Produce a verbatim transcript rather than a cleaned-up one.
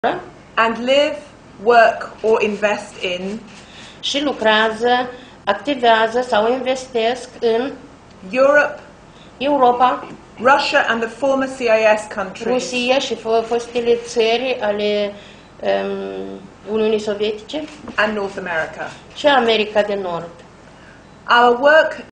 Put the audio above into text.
and live, work or invest in și lucrează, activează sau investesc în Europe, Europa, Russia and the former C I S countries, Rusia și fostele țări ale um, Uniunii Sovietice and North America. și America de Nord. Our work